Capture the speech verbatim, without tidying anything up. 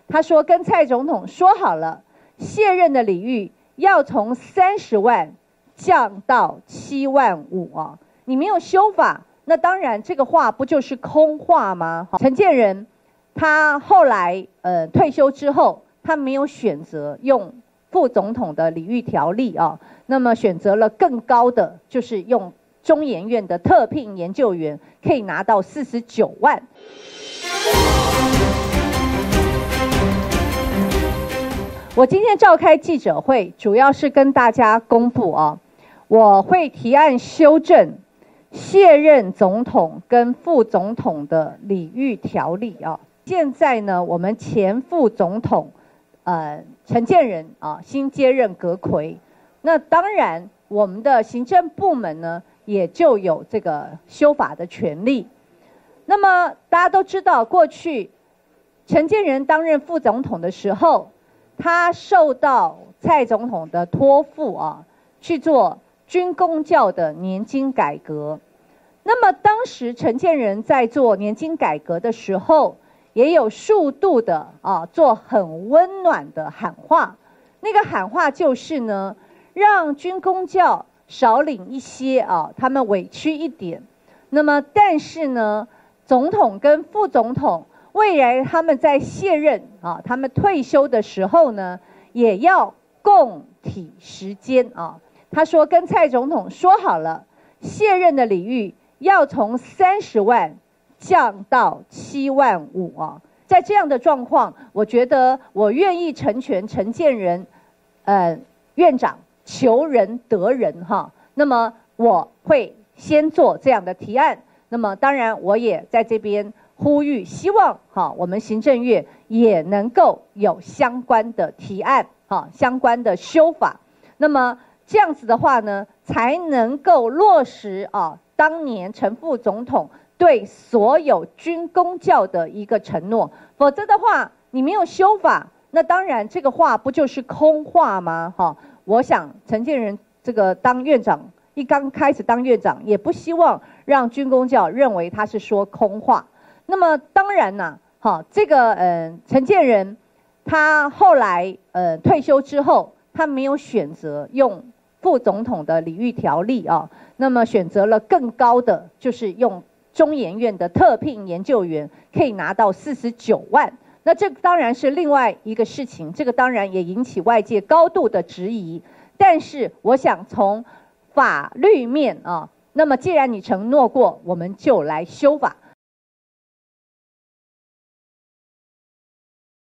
他说跟蔡总统说好了，卸任的礼遇要从三十万降到七万五啊，你没有修法，那当然这个话不就是空话吗？陈建仁他后来呃退休之后，他没有选择用副总统的礼遇条例啊，那么选择了更高的，就是用中研院的特聘研究员，可以拿到四十九万。我今天召开记者会，主要是跟大家公布啊，我会提案修正卸任总统跟副总统的礼遇条例啊。现在呢，我们前副总统呃陈建仁啊新接任阁揆，那当然我们的行政部门呢也就有这个修法的权利。那么大家都知道，过去陈建仁担任副总统的时候，他受到蔡总统的托付啊，去做军公教的年金改革。那么当时陈建仁在做年金改革的时候，也有数度的啊做很温暖的喊话。那个喊话就是呢，让军公教少领一些啊，他们委屈一点。那么但是呢，总统跟副总统未来他们在卸任啊，他们退休的时候呢，也要共体时艰啊。他说跟蔡总统说好了，卸任的礼遇要从三十万降到七万五啊。在这样的状况，我觉得我愿意成全陈建仁，呃，院长求仁得仁哈。那么我会先做这样的提案。那么当然我也在这边呼吁，希望哈我们行政院也能够有相关的提案哈，相关的修法。那么这样子的话呢，才能够落实啊当年陈副总统对所有军公教的一个承诺。否则的话，你没有修法，那当然这个话不就是空话吗？哈，我想陈建仁这个当院长。一刚开始当院长，也不希望让军公教认为他是说空话。那么当然呢，好，这个呃陈建仁他后来呃退休之后，他没有选择用副总统的礼遇条例啊，那么选择了更高的，就是用中研院的特聘研究员，可以拿到四十九万。那这当然是另外一个事情，这个当然也引起外界高度的质疑。但是我想从法律面啊，那么既然你承诺过，我们就来修法。